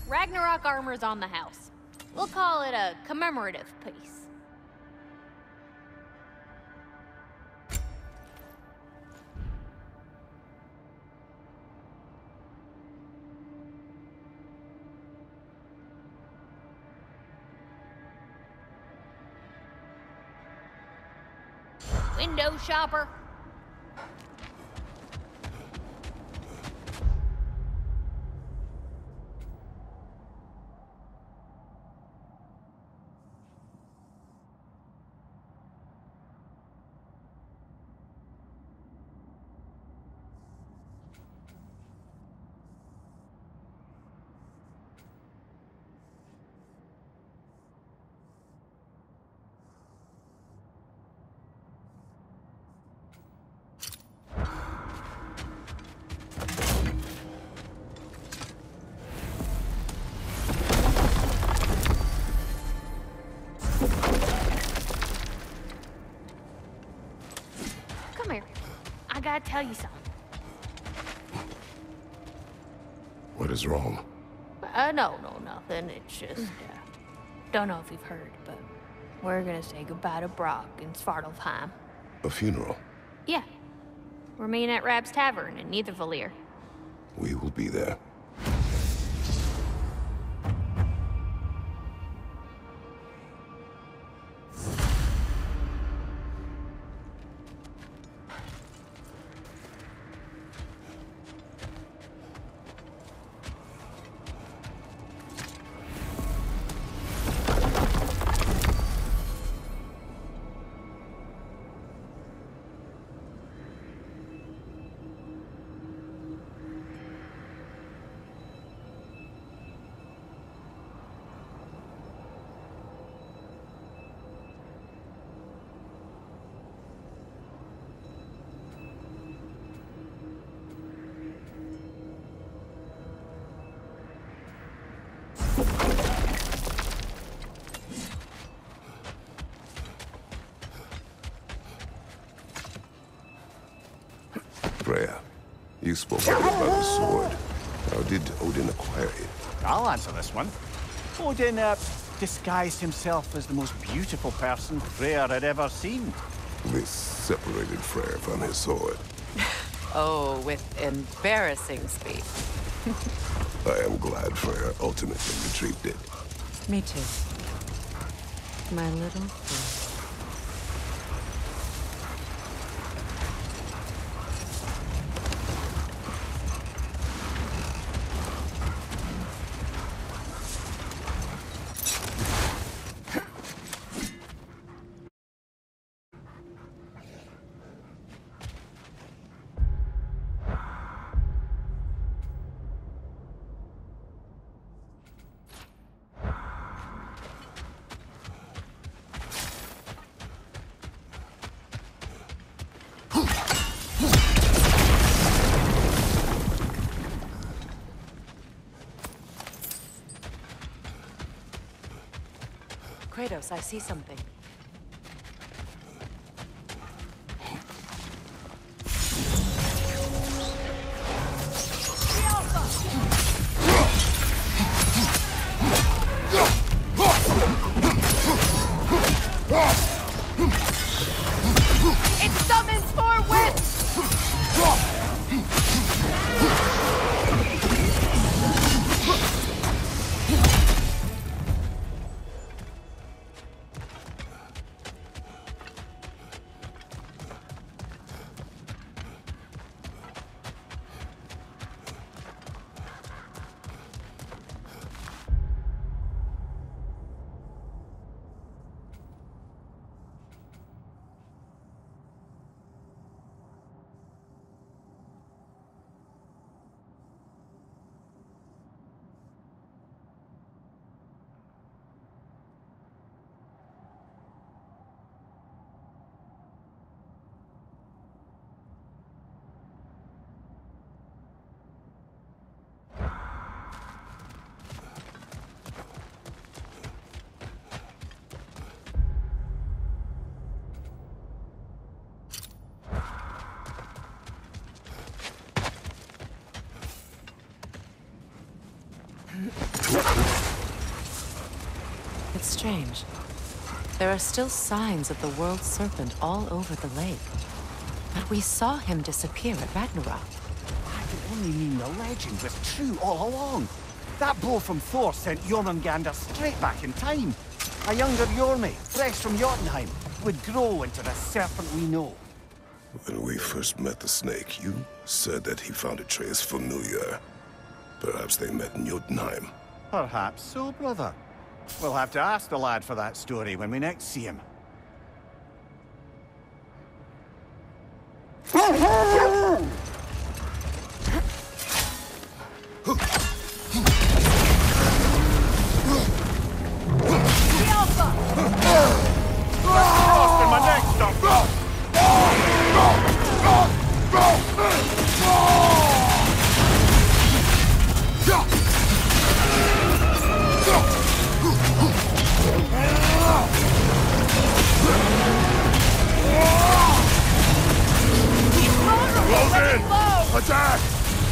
Ragnarok armor's on the house. We'll call it a commemorative piece. Window shopper. I gotta tell you something. What is wrong? No, nothing. It's just, don't know if you've heard, but we're gonna say goodbye to Brock in Svartalfheim. A funeral? Yeah. We're meeting at Rab's Tavern in Nethervalir. We will be there. Freya, you spoke about the sword. How did Odin acquire it? I'll answer this one. Odin, disguised himself as the most beautiful person Freya had ever seen. This separated Freya from his sword. Oh, with embarrassing speed. I am glad Freya ultimately retrieved it. Me too. My little fool. Kratos, I see something. It summons for wit! It's strange. There are still signs of the world serpent all over the lake. But we saw him disappear at Ragnarök. That could only mean the legend was true all along. That blow from Thor sent Jormungandr straight back in time. A younger Jormi, fresh from Jotunheim, would grow into the serpent we know. When we first met the snake, you said that he found Atreus familiar. Perhaps they met in Jotunheim. Perhaps so, brother. We'll have to ask the lad for that story when we next see him. Lost in my neck, stop! Close in! Attack!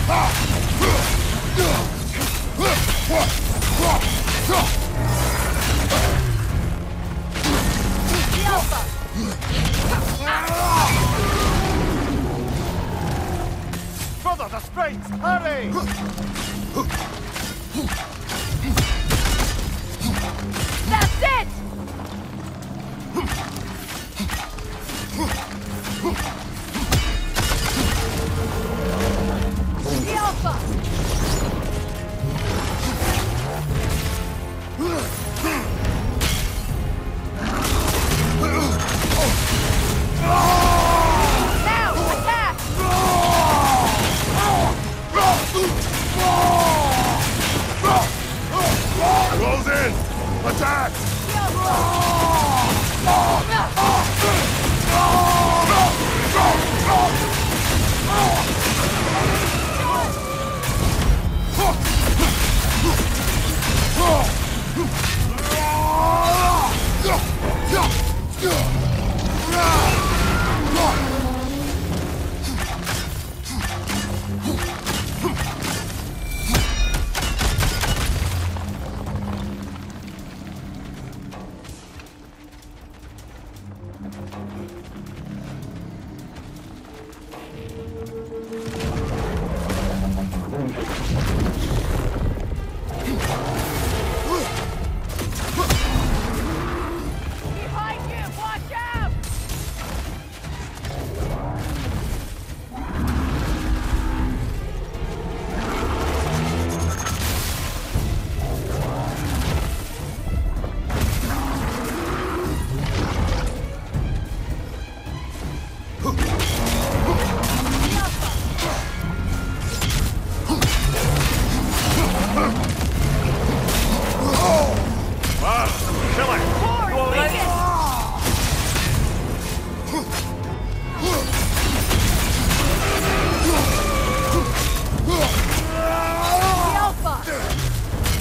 Brother, the sprites! Hurry! That's it! The Alpha! Now, attack! Close in! Attack! Behind you! Watch out! Kill it! Forward, Lincoln! The Alpha!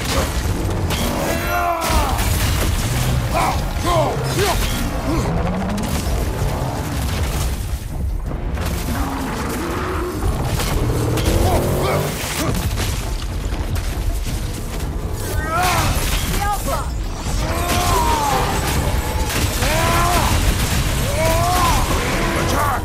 The Alpha! Attack!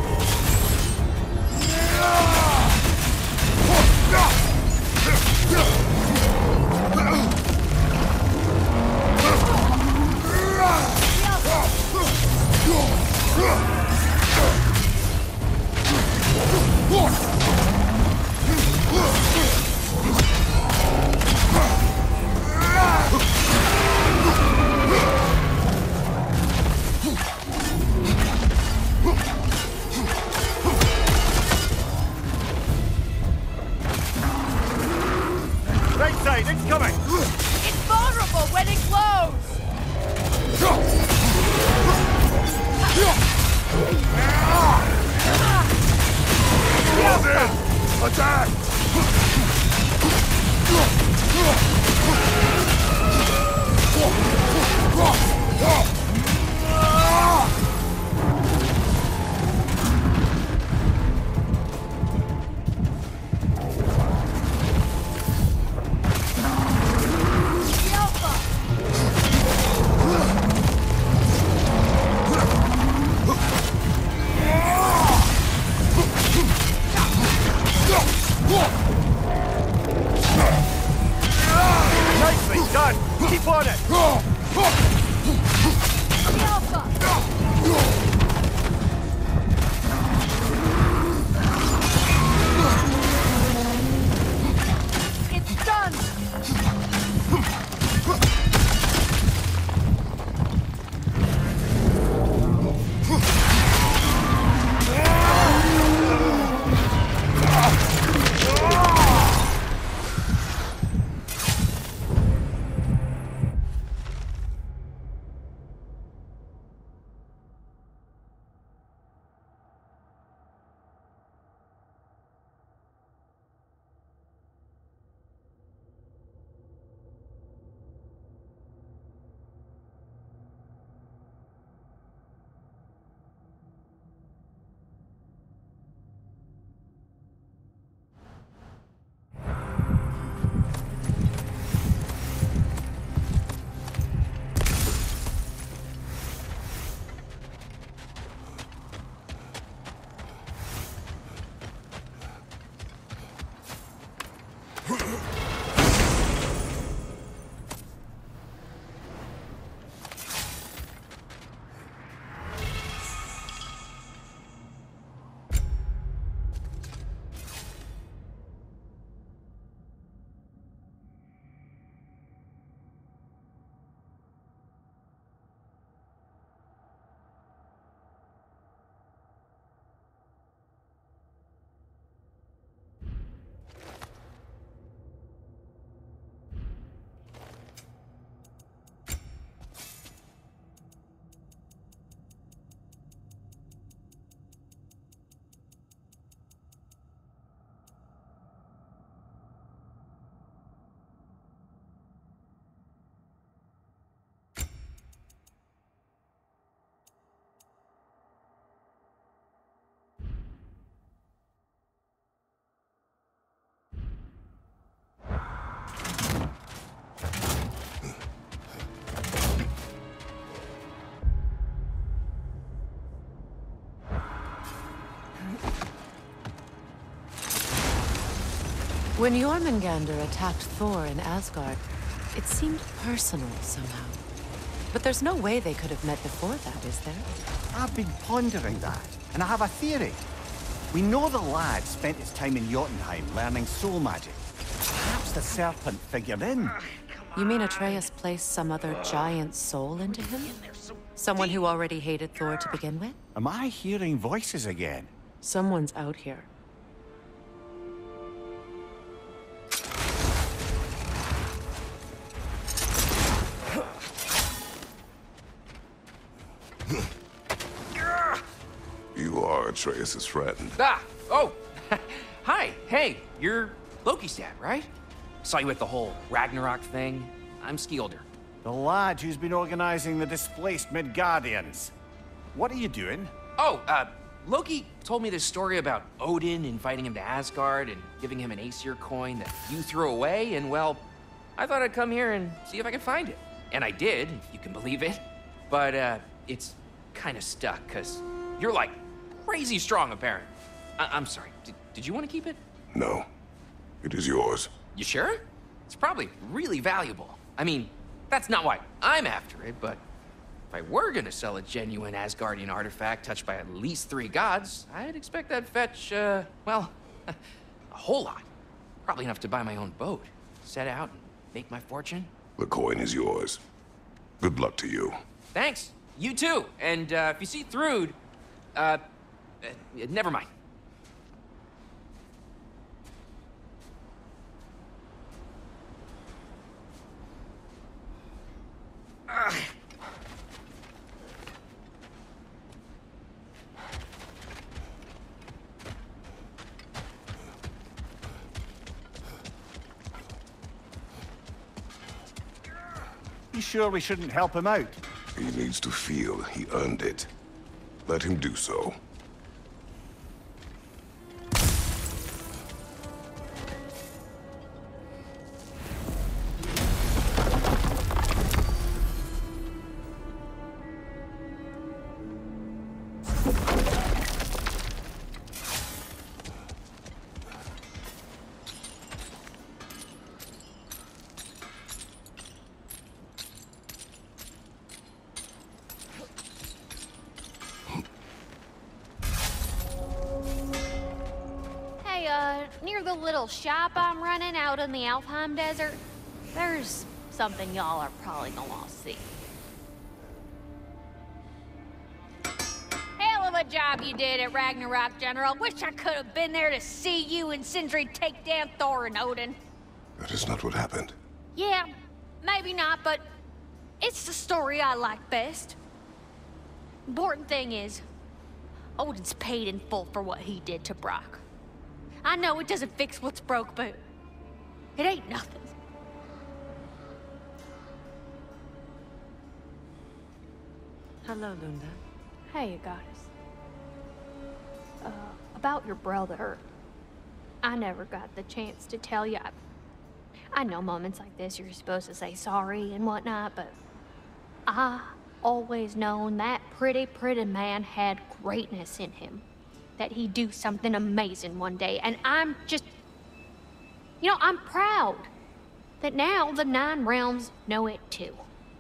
Right side, it's coming! It's vulnerable when it glows! Close in! Attack! The Alpha! Nicely done! Keep on it! It's done! When Jormungandr attacked Thor in Asgard, it seemed personal somehow. But there's no way they could have met before that, is there? I've been pondering that, and I have a theory. We know the lad spent his time in Jotunheim learning soul magic. Perhaps the serpent figured in. You mean Atreus placed some other giant soul into him? Someone who already hated Thor to begin with? Am I hearing voices again? Someone's out here. You are Atreus' friend. Ah! Oh! Hi! Hey, you're Loki's dad, right? Saw you at the whole Ragnarök thing. I'm Skilder. The lad who's been organizing the displaced Midgardians. What are you doing? Oh, Loki told me this story about Odin inviting him to Asgard and giving him an Aesir coin that you threw away, and well, I thought I'd come here and see if I could find it. And I did, if you can believe it. But, it's kind of stuck, because you're, like, crazy strong, apparently. I'm sorry, did you want to keep it? No. It is yours. You sure? It's probably really valuable. I mean, that's not why I'm after it, but if I were gonna sell a genuine Asgardian artifact touched by at least 3 gods, I'd expect that'd fetch, well, a whole lot. Probably enough to buy my own boat, set out and make my fortune. The coin is yours. Good luck to you. Thanks. You too. And, if you see Thrud, never mind. You sure we shouldn't help him out? He needs to feel he earned it. Let him do so. near the little shop I'm running out in the Alfheim Desert, there's something y'all are probably gonna want to see. Hell of a job you did at Ragnarök, General. Wish I could have been there to see you and Sindri take down Thor and Odin. That is not what happened. Yeah, maybe not, but it's the story I like best. Important thing is, Odin's paid in full for what he did to Brock. I know it doesn't fix what's broke, but it ain't nothing. Hello, Lunda. Hey, goddess. About your brother. I never got the chance to tell you. I know moments like this you're supposed to say sorry and whatnot, but I always known that pretty man had greatness in him. That he'd do something amazing one day, and I'm just... You know, I'm proud that now the Nine Realms know it too.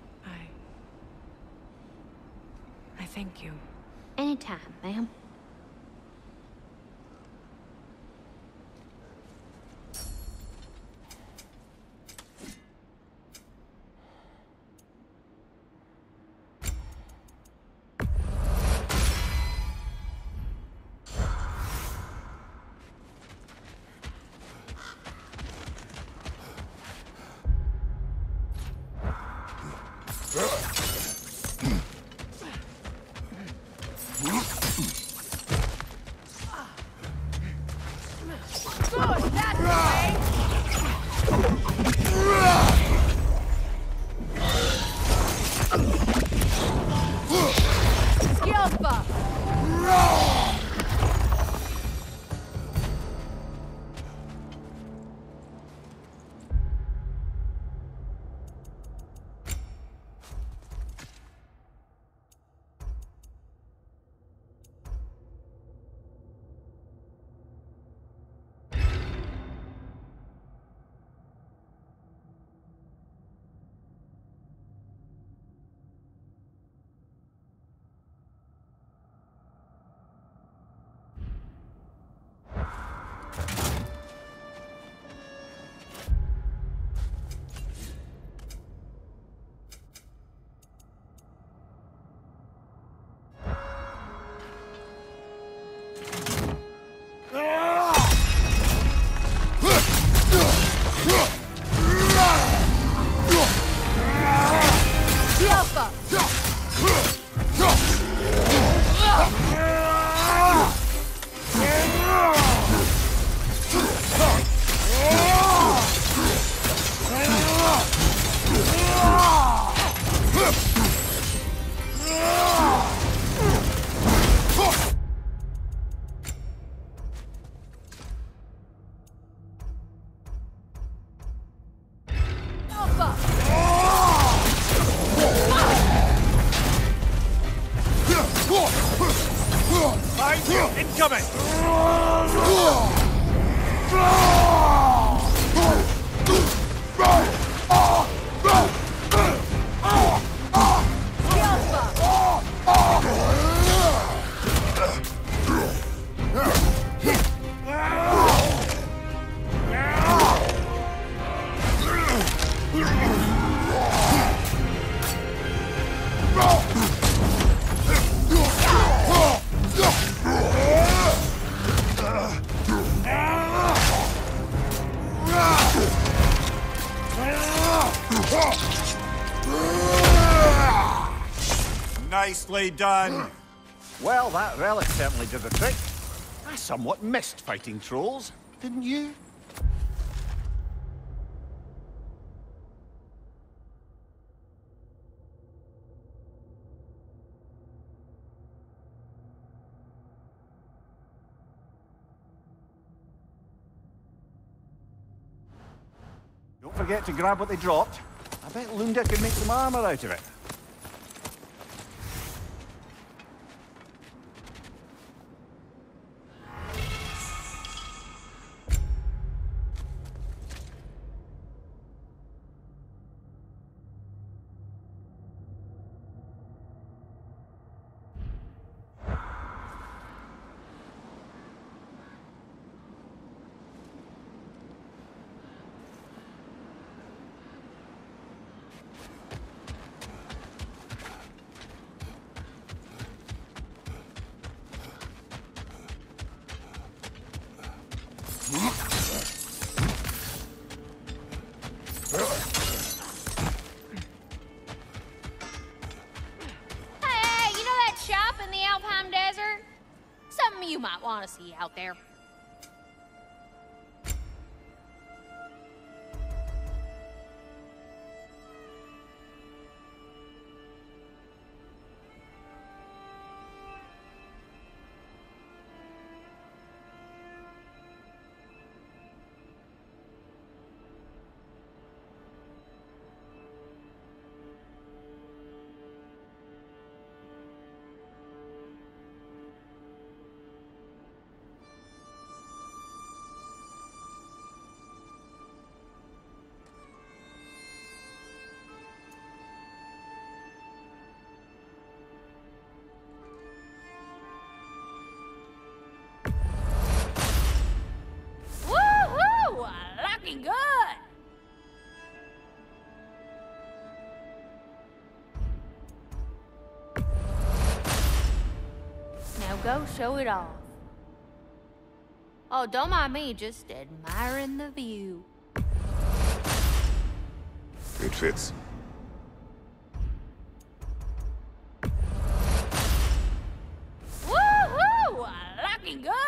I thank you. Anytime, ma'am. Incoming! Nicely done. Well, that relic certainly did the trick. I somewhat missed fighting trolls, didn't you? Don't forget to grab what they dropped. I bet Lunda can make some armor out of it. want to see out there. Looking good! Now go show it off. Oh, don't mind me, just admiring the view. It fits. Woohoo! Looking good!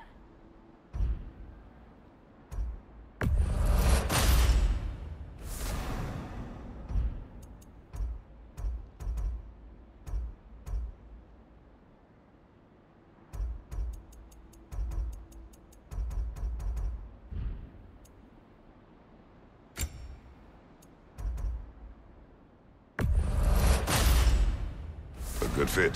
A good fit.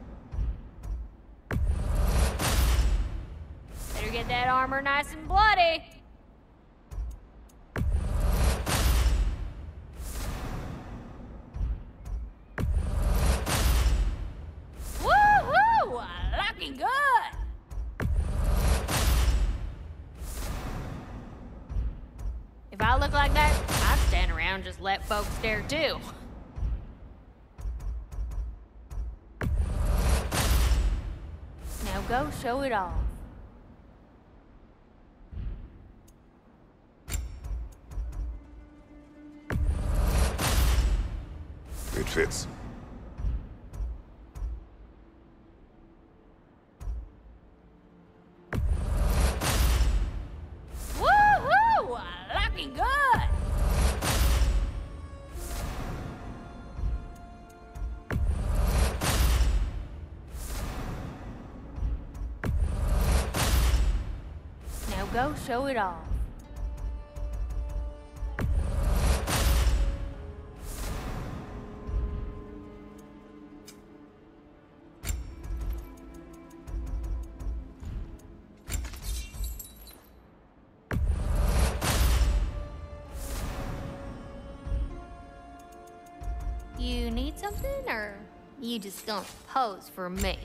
Better get that armor nice and bloody. Woohoo! Looking good! If I look like that, I'd stand around and just let folks stare too. Now go show it off. It fits. Woohoo! Looking good! Now go show it off. You need something, or you just gonna pose for me?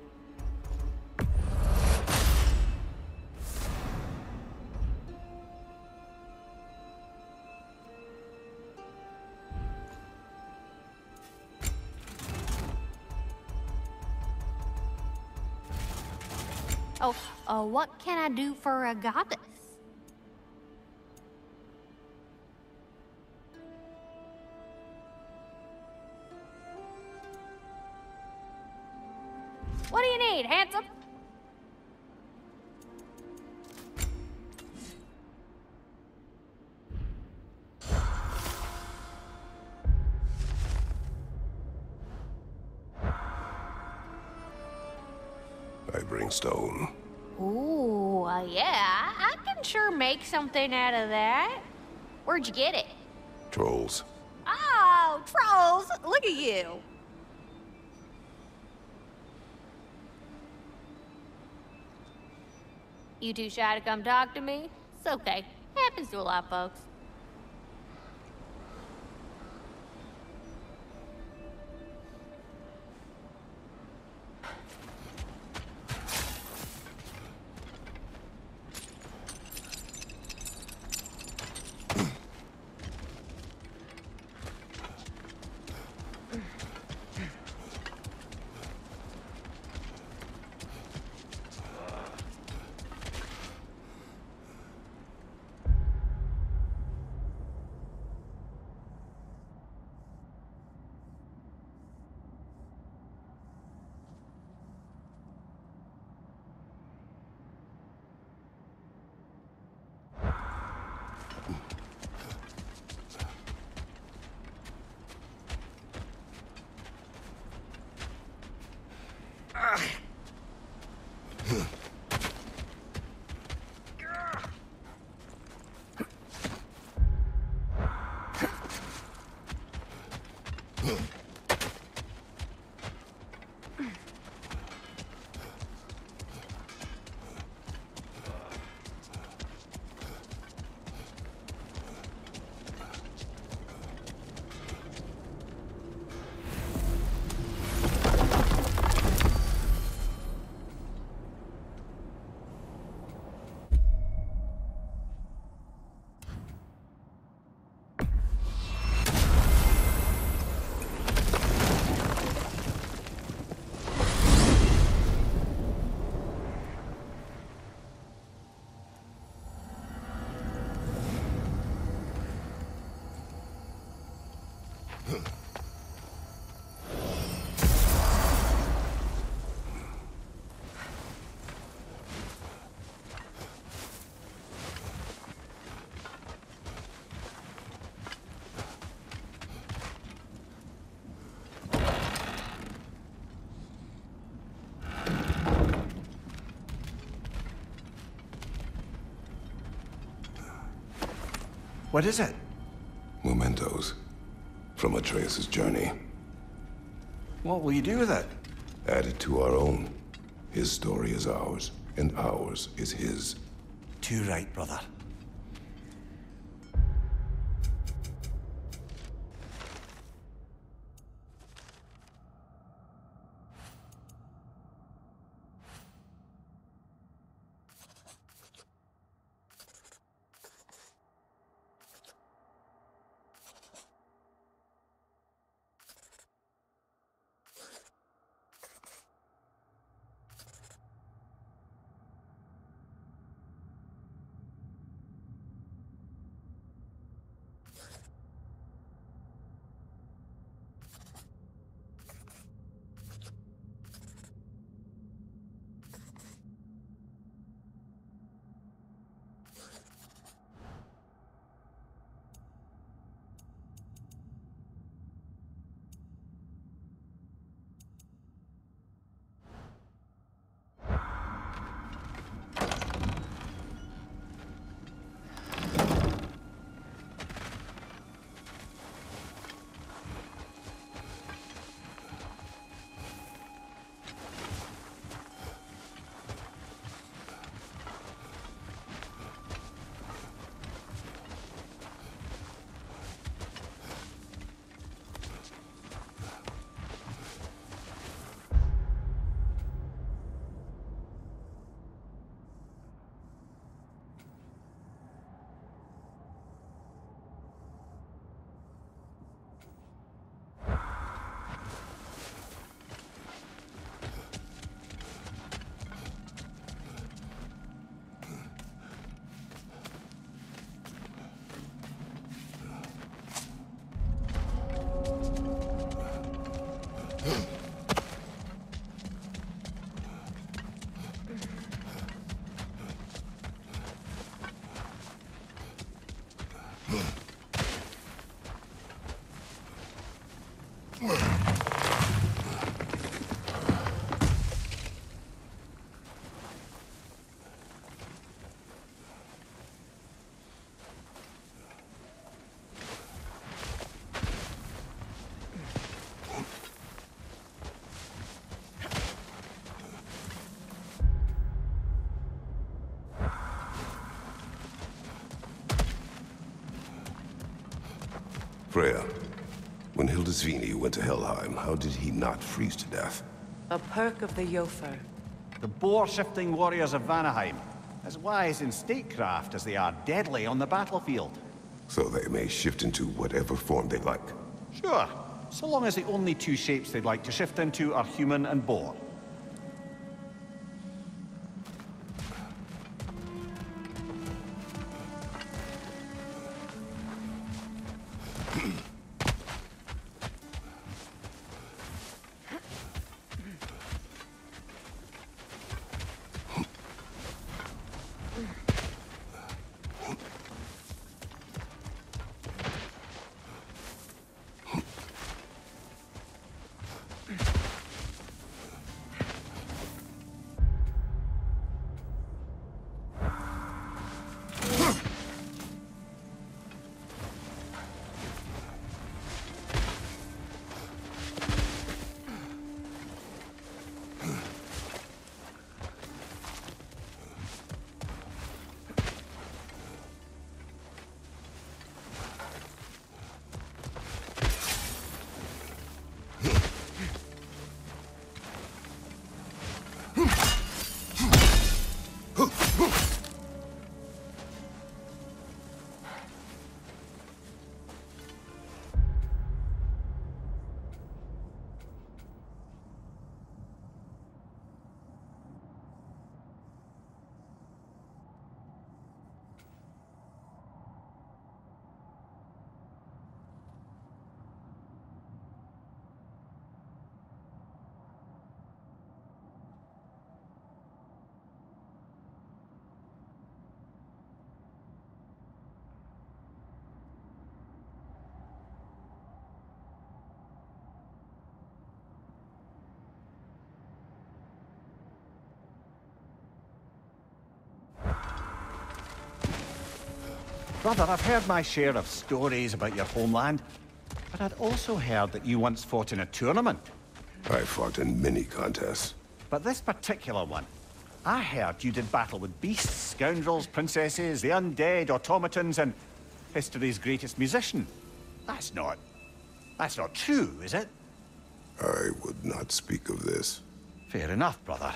Oh, what can I do for a goddess? What do you need, handsome? I bring stone. Ooh, yeah, I can sure make something out of that. Where'd you get it? Trolls. Oh, trolls! Look at you. You too shy to come talk to me? It's okay. Happens to a lot of folks. What is it? Mementos from Atreus' journey. What will you do with it? Add it to our own. His story is ours, and ours is his. Too right, brother. Freya, when Hildisvini went to Helheim, how did he not freeze to death? A perk of the Jofer. The boar-shifting warriors of Vanaheim, as wise in statecraft as they are deadly on the battlefield. So they may shift into whatever form they like. Sure, so long as the only two shapes they'd like to shift into are human and boar. Brother, I've heard my share of stories about your homeland, but I'd also heard that you once fought in a tournament. I fought in many contests. But this particular one, I heard you did battle with beasts, scoundrels, princesses, the undead, automatons, and history's greatest musician. That's not true, is it? I would not speak of this. Fair enough, brother.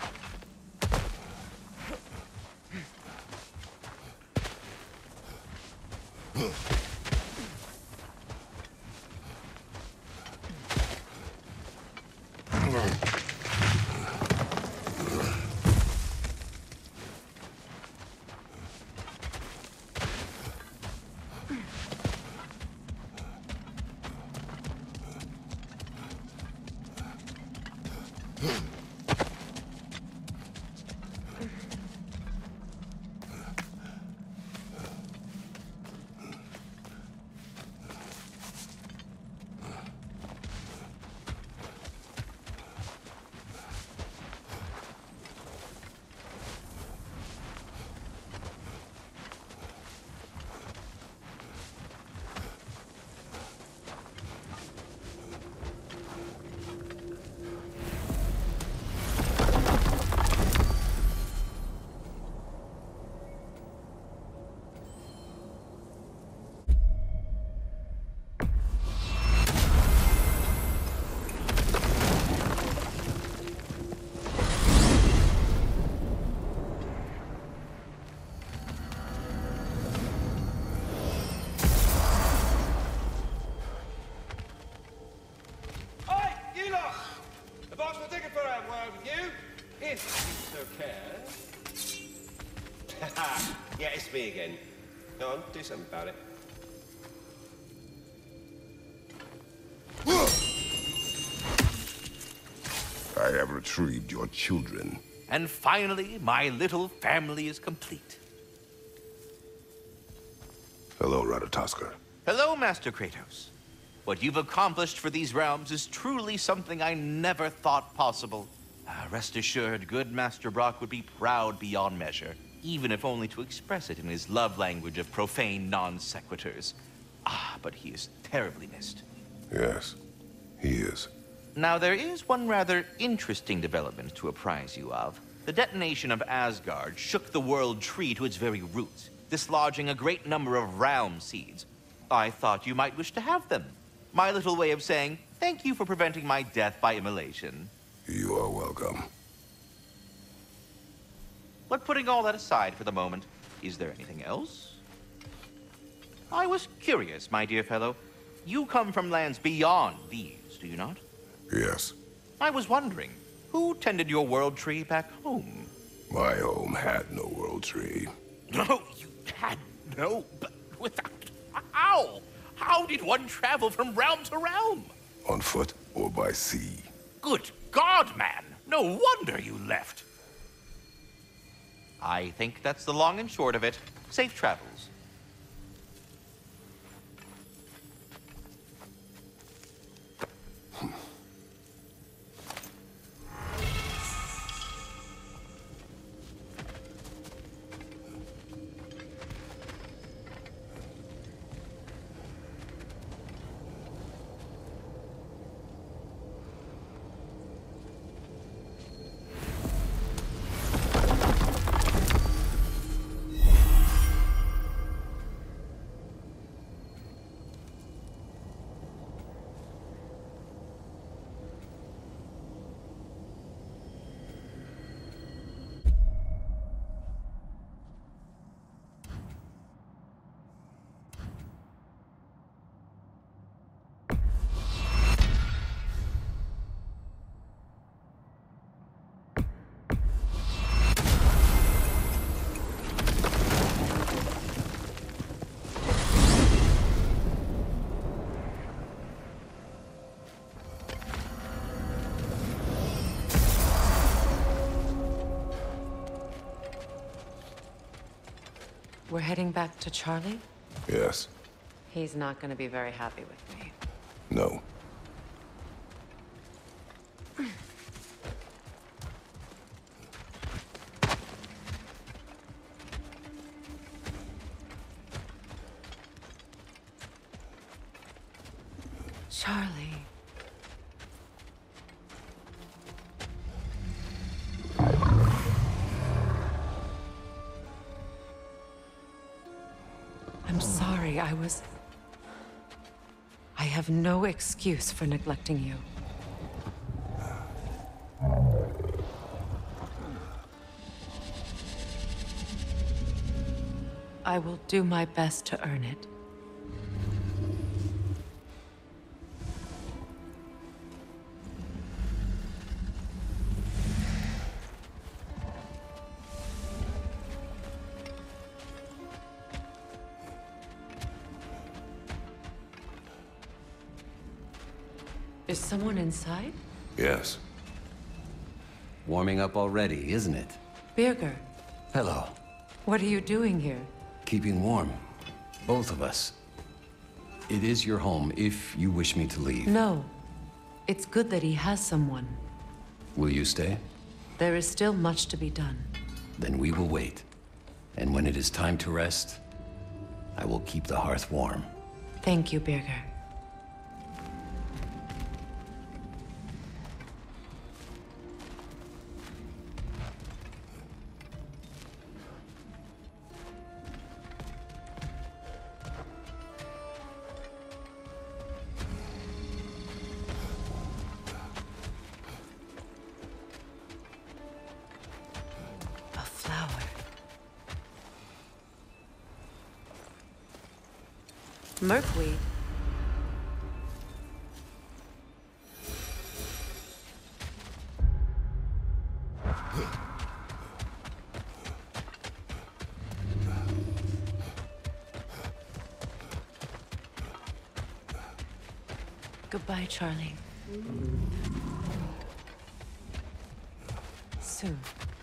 Yeah, it's me again. Go on, do something about it. I have retrieved your children. And finally, my little family is complete. Hello, Ratatoskr. Hello, Master Kratos. What you've accomplished for these realms is truly something I never thought possible. Rest assured, good Master Brock would be proud beyond measure, even if only to express it in his love language of profane non-sequiturs. But he is terribly missed. Yes, he is. Now, there is one rather interesting development to apprise you of. The detonation of Asgard shook the world tree to its very roots, dislodging a great number of realm seeds. I thought you might wish to have them. My little way of saying, thank you for preventing my death by immolation. You are welcome. But putting all that aside for the moment, is there anything else? I was curious, my dear fellow. You come from lands beyond these, do you not? Yes. I was wondering, who tended your world tree back home? My home had no world tree. No, you had no, but without... How? How did one travel from realm to realm? On foot or by sea. Good God, man! No wonder you left. I think that's the long and short of it. Safe travels. We're heading back to Charlie? Yes. He's not gonna be very happy with me. No. Charlie. I'm sorry, I have no excuse for neglecting you. I will do my best to earn it. Is someone inside? Yes. Warming up already, isn't it? Birger, Hello. what are you doing here? Keeping warm. Both of us. It is your home if you wish me to leave. No. It's good that he has someone. Will you stay? There is still much to be done. Then we will wait. And when it is time to rest, I will keep the hearth warm. Thank you, Birger. Merkweed. Goodbye, Charlie. Soon.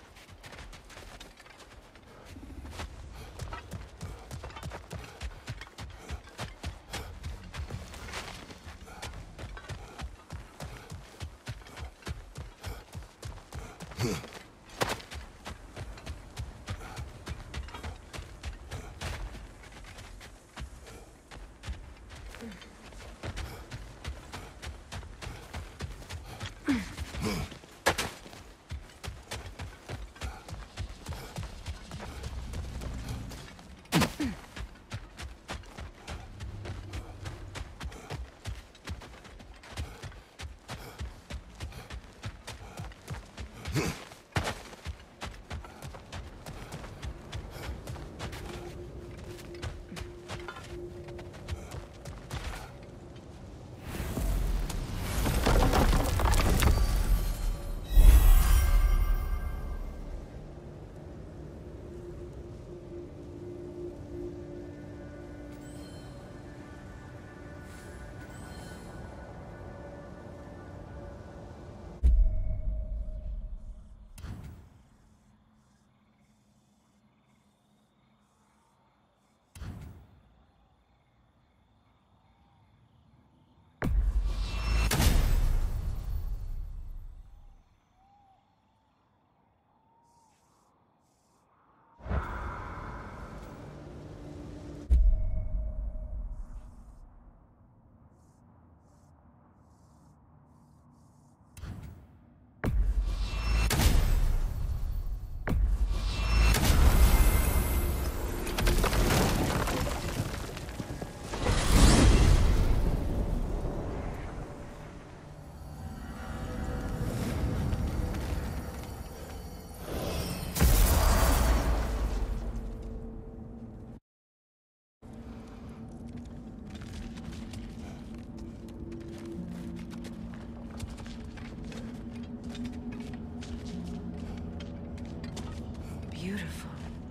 Beautiful.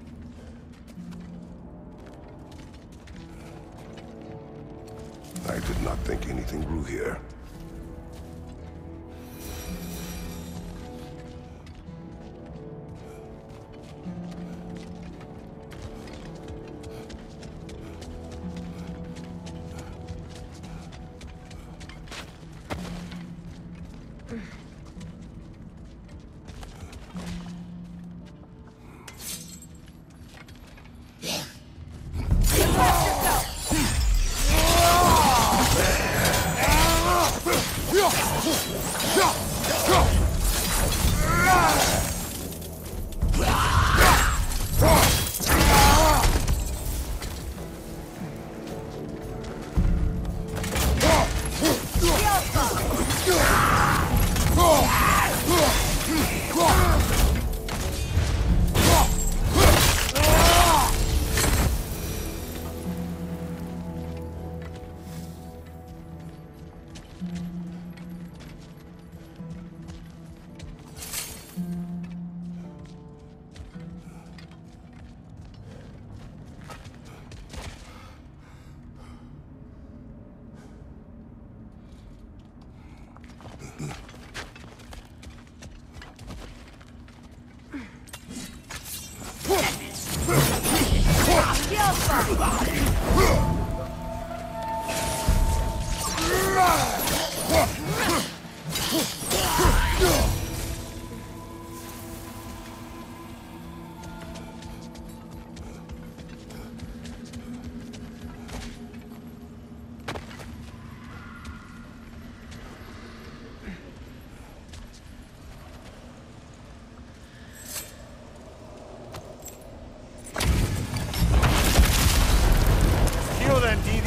I did not think anything grew here.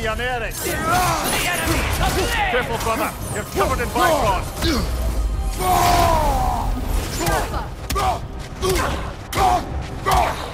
Legionnaires! Careful, brother! You're covered in Bifrost!